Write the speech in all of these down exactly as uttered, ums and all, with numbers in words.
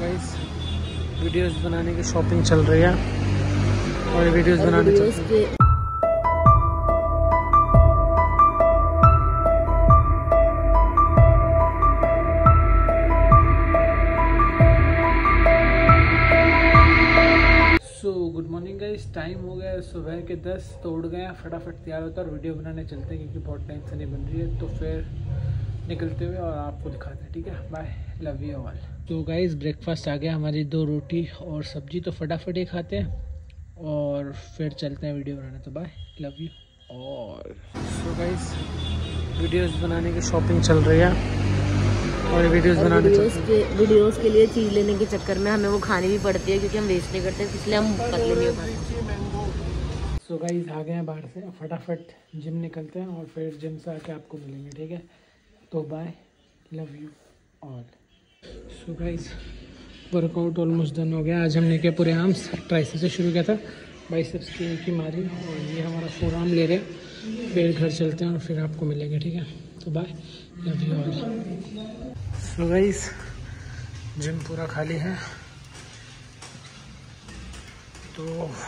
Guys videos बनाने की shopping चल रही है और वीडियोस बनाने चल रही है। So good morning guys, time हो गया सुबह के दस, तो उठ गए, फटाफट तैयार होता और वीडियो बनाने चलते हैं क्योंकि बहुत टाइम से नहीं बन रही है। तो फिर निकलते हुए और आपको दिखाते हैं, ठीक है। Bye, love you all. तो गाइस ब्रेकफास्ट आ गया, हमारी दो रोटी और सब्जी, तो फटाफट ही खाते हैं और फिर चलते हैं वीडियो बनाने। तो bye, love you all. So guys videos बनाने की शॉपिंग चल रही है और वीडियोस और बनाने वीडियोस चलते हैं। के वीडियोस के लिए चीज़ लेने के चक्कर में हमें वो खानी भी पड़ती है क्योंकि हम वेस्ट नहीं करते, इसलिए हम पतले नहीं हो पाते। सो गाइस आ गए हैं बाहर से, फटाफट जिम निकलते हैं और फिर जिम से आके आपको मिलेंगे, ठीक है। तो bye, love you all. So guys workout almost done हो गया। आज हमने किया पूरे आर्म्स, ट्राइसेप्स से शुरू किया था, बाइसेप्स की की मारी और ये हमारा फोर आर्म ले रहे हैं। फिर घर चलते हैं और फिर आपको मिलेंगे, ठीक है। तो bye, love you all. So guys gym पूरा खाली है, तो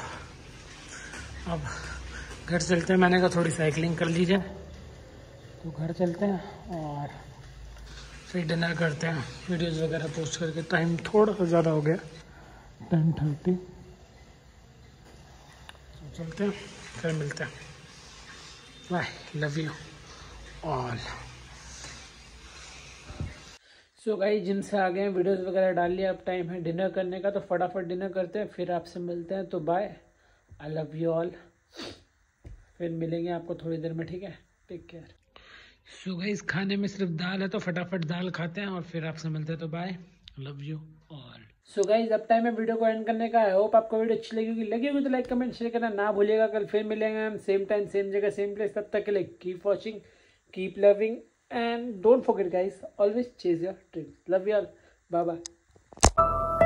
अब घर चलते हैं। मैंने कहा थोड़ी साइकिलिंग कर लीजिए, तो घर चलते हैं और फिर डिनर करते हैं। वीडियोस वगैरह पोस्ट करके टाइम थोड़ा सा ज़्यादा हो गया, टेन थर्टी। तो चलते हैं, फिर मिलते हैं। Bye, love you all. So guys gym से आ गए हैं, वीडियोस वगैरह डाल लिया, अब टाइम है डिनर करने का, तो फटाफट डिनर करते हैं, फिर आपसे मिलते हैं। तो bye, I love you all. फिर मिलेंगे आपको थोड़ी देर में, ठीक है। Take care. सो गाइस खाने में सिर्फ दाल है, तो फटाफट दाल खाते हैं और फिर आपसे मिलते हैं। तो bye, love you all. So guys अब टाइम है वीडियो को एंड करने का। आई होप आपको वीडियो अच्छी लगी होगी। लगी होगी तो लाइक कमेंट शेयर करना ना भूलिएगा। कल फिर मिलेंगे हम सेम टाइम सेम जगह सेम प्लेस। तब तक के लिए keep watching, keep loving and don't forget guys, always chase your dreams. Love you all, bye bye.